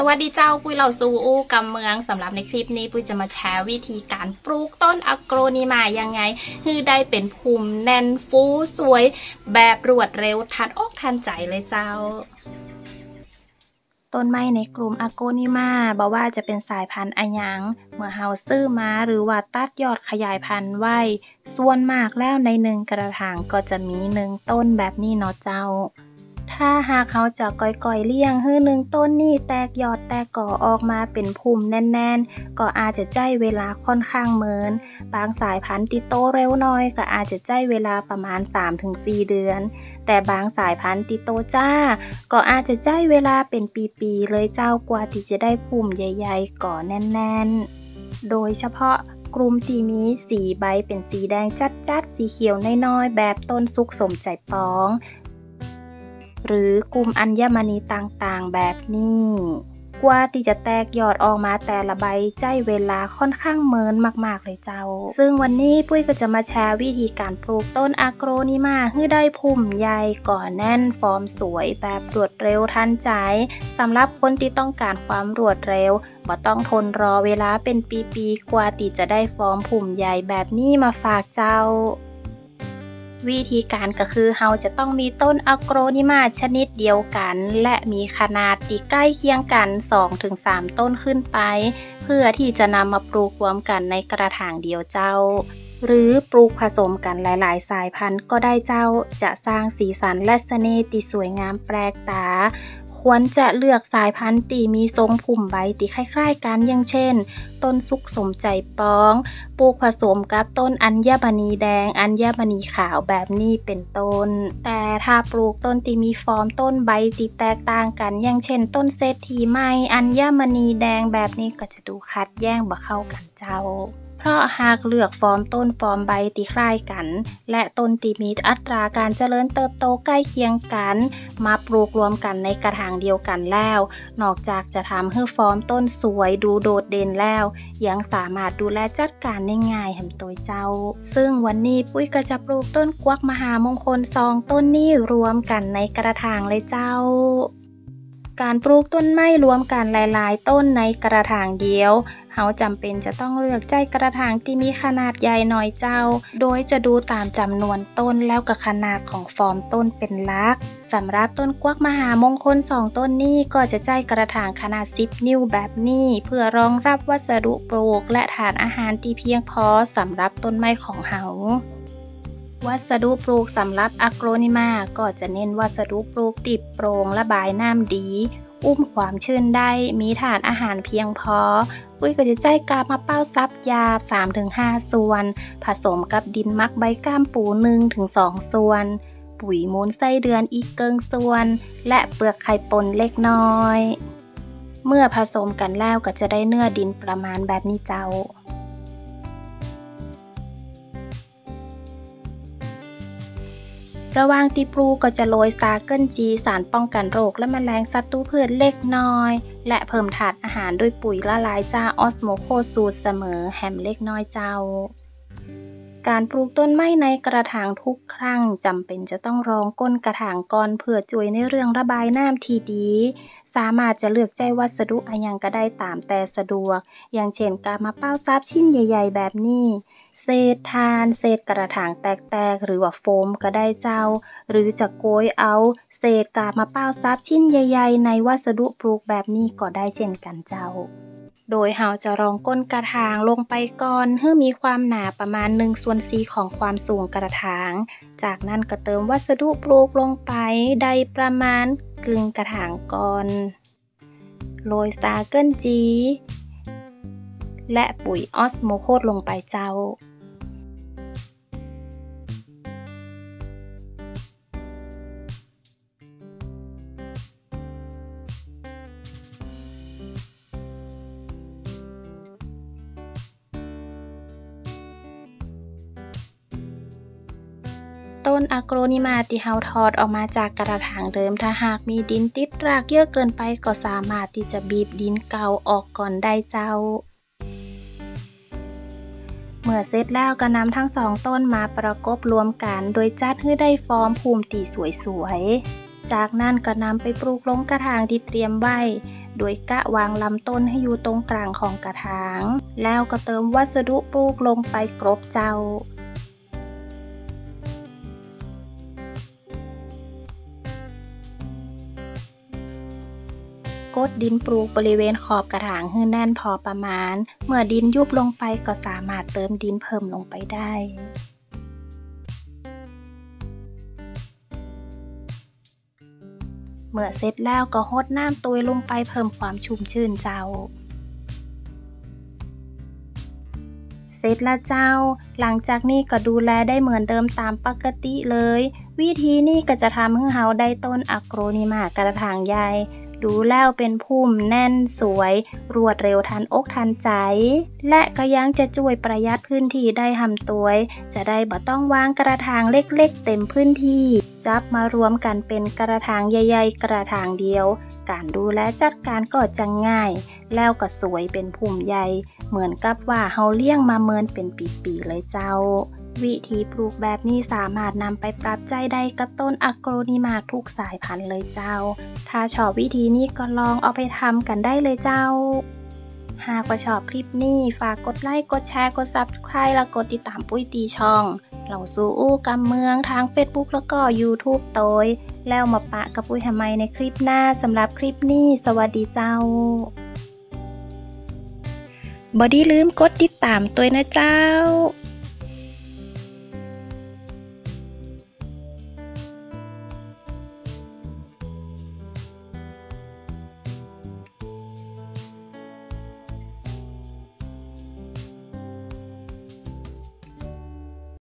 วัสดีเจ้าปุ้ยเราซูอู้กำเมืองสำหรับในคลิปนี้ปุ้ยจะมาแชร์วิธีการปลูกต้นอะโกรนิมายังไงให้ได้เป็นภูมิแน่นฟูสวยแบบรวดเร็วทันอกทันใจเลยเจ้าต้นไม้ในกลุ่มอะโกนิมาบอกว่าจะเป็นสายพันธุ์อะหยังเมื่อเฮาซื้อมาหรือว่าตัดยอดขยายพันธุ์ไว้ส่วนมากแล้วในหนึ่งกระถางก็จะมี1ต้นแบบนี้เนาะเจ้าถ้าหากเขาจะก่อยๆเลี้ยงให้1ต้นนี่แตกยอดแตกก่อออกมาเป็นภูมิแน่นๆก็อาจจะใช้เวลาค่อนข้างเมินบางสายพันธุ์ที่โตเร็วหน่อยก็อาจจะใช้เวลาประมาณ 3-4 เดือนแต่บางสายพันธุ์ที่โตจ้าก็อาจจะใช้เวลาเป็นปีๆเลยเจ้ากว่าที่จะได้ภูมิใหญ่ๆก่อแน่นๆโดยเฉพาะกลุ่มที่มีสีใบเป็นสีแดงจัดๆสีเขียวน้อยๆแบบต้นสุกสมใจปองหรือกลุ่มอัญมณีต่างๆแบบนี้กว่าที่จะแตกยอดออกมาแต่ละใบใช้เวลาค่อนข้างเมินมากๆเลยเจ้าซึ่งวันนี้ปุ้ยก็จะมาแชร์วิธีการปลูกต้นอะโกรนิมาให้ได้ภูมิใหญ่ก่อแน่นฟอร์มสวยแบบรวดเร็วทันใจสำหรับคนที่ต้องการความรวดเร็วบ่ต้องทนรอเวลาเป็นปีๆกว่าที่จะได้ฟอร์มภูมิใหญ่แบบนี้มาฝากเจ้าวิธีการก็คือเราจะต้องมีต้นอะโกรนิมาชนิดเดียวกันและมีขนาดที่ใกล้เคียงกัน 2-3 ต้นขึ้นไปเพื่อที่จะนำมาปลูกรวมกันในกระถางเดียวเจ้าหรือปลูกผสมกันหลายๆสายพันธุ์ก็ได้เจ้าจะสร้างสีสันและเสน่ห์ที่สวยงามแปลกตาควรจะเลือกสายพันธุ์ที่มีทรงพุ่มใบที่คล้ายๆกันอย่างเช่นต้นสุกสมใจปองปลูกผสมกับต้นอัญมณีแดงอัญมณีขาวแบบนี้เป็นต้นแต่ถ้าปลูกต้นที่มีฟอร์มต้นใบที่แตกต่างกันอย่างเช่นต้นเศรษฐีไม้อัญมณีแดงแบบนี้ก็จะดูขัดแย้งบ่เข้ากันเจ้าเพราะหากเลือกฟอร์มต้นฟอร์มใบที่คล้ายกันและต้นที่มีอัตราการเจริญเติบโตใกล้เคียงกันมาปลูกรวมกันในกระถางเดียวกันแล้วนอกจากจะทำให้ฟอร์มต้นสวยดูโดดเด่นแล้วยังสามารถดูแลจัดการได้ง่ายแหมตัวเจ้าซึ่งวันนี้ปุ้ยก็จะปลูกต้นกวักมหามงคล2ต้นนี้รวมกันในกระถางเลยเจ้าการปลูกต้นไม้รวมกันหลายๆต้นในกระถางเดียวเราจำเป็นจะต้องเลือกใจกระถางที่มีขนาดใหญ่หน่อยเจ้าโดยจะดูตามจำนวนต้นแล้วกับขนาดของฟอร์มต้นเป็นหลักสำหรับต้นกวักมหามงคล2ต้นนี้ก็จะใจกระถางขนาด10 นิ้วแบบนี้เพื่อรองรับวัสดุปลูกและฐานอาหารที่เพียงพอสำหรับต้นไม้ของเราวัสดุปลูกสำหรับอะโกรนิมาก็จะเน้นวัสดุปลูกติดโปร่งระบายน้ำดีอุ้มความชื้นได้มีฐานอาหารเพียงพอปุ้ยก็จะใจกาบมะเป้าซับหยาบ 3-5 ส่วนผสมกับดินมักใบก้ามปู 1-2 ส่วนปุ๋ยมูลไส้เดือนอีกเกิงส่วนและเปลือกไข่ป่นเล็กน้อยเมื่อผสมกันแล้วก็จะได้เนื้อดินประมาณแบบนี้เจ้าระหว่างที่ปลูกก็จะโรยซาเกิลจีสารป้องกันโรคและแมลงศัตรูพืชเล็กน้อยและเพิ่มถาดอาหารด้วยปุ๋ยละลายจ้าออสโมโคสูตรเสมอแฮมเล็กน้อยเจ้าการปลูกต้นไม้ในกระถางทุกครั้งจำเป็นจะต้องรองก้นกระถางก่อนเพื่อช่วยในเรื่องระบายน้ำที่ดีสามารถจะเลือกใจวัสดุอะไรก็ได้ตามแต่สะดวกอย่างเช่นกาบมะเป้าซับชิ้นใหญ่ๆแบบนี้เศษทานเศษกระถางแตกๆหรือว่าโฟมก็ได้เจ้าหรือจะโกยเอาเศษกาบมะเป้าซับชิ้นใหญ่ๆในวัสดุปลูกแบบนี้ก็ได้เช่นกันเจ้าโดยเราจะรองก้นกระถางลงไปก่อนให้มีความหนาประมาณ1/4ของความสูงกระถางจากนั้นก็เติมวัสดุปลูกลงไปได้ประมาณกึ่งกระถางก่อนโรยซาเกิลจีและปุ๋ยออสโมโคสลงไปเจ้าต้นอะโกรนิมาที่เราถอดออกมาจากกระถางเดิมถ้าหากมีดินติดรากเยอะเกินไปก็สามารถที่จะบีบดินเก่าออกก่อนได้เจ้าเมื่อเสร็จแล้วก็นำทั้ง2ต้นมาประกบรวมกันโดยจัดให้ได้ฟอร์มภูมิที่สวยๆจากนั้นก็นำไปปลูกลงกระถางที่เตรียมไว้โดยกะวางลำต้นให้อยู่ตรงกลางของกระถาง แล้วก็เติมวัสดุปลูกลงไปกรบเจ้า กดดินปลูกบริเวณขอบกระถางให้แน่นพอประมาณ เมื่อดินยุบลงไปก็สามารถเติมดินเพิ่มลงไปได้ เมื่อเสร็จแล้วก็รดน้ำตุยลงไปเพิ่มความชุ่มชื้นเจ้า เสร็จแล้วเจ้า หลังจากนี้ก็ดูแลได้เหมือนเดิมตามปกติเลย วิธีนี้ก็จะทำให้เราได้ต้นอะโกรนิมากระถางใหญ่ ดูแล้วเป็นพุ่มแน่นสวย รวดเร็วทันอกทันใจ และก็ยังจะช่วยประหยัดพื้นที่ได้หำตัว จะได้บ่ต้องวางกระถางเล็กๆเต็มพื้นที่ จับมารวมกันเป็นกระถางใหญ่ๆกระถางเดียว การดูแลจัดการก็จะง่าย แล้วก็สวยเป็นพุ่มใหญ่ เหมือนกับว่าเฮาเลี้ยงมาเมินเป็นปีๆเลยเจ้า วิธีปลูกแบบนี้สามารถนำไปปรับใจได้กับต้นอะโกรนิมาทุกสายพันธุ์เลยเจ้า ถ้าชอบวิธีนี้ก็ลองเอาไปทำกันได้เลยเจ้า หากว่าชอบคลิปนี้ฝากกดไลค์กดแชร์กด Subscribe และกดติดตามปุ้ยตีช่องเราสู่อู้กำเมืองทาง Facebook แล้วก็ YouTube โตยแล้วมาปะกับปุ้ยทำไมในคลิปหน้าสำหรับคลิปนี้สวัสดีเจ้าบ่ได้ลืมกดติดตามตัวนะเจ้า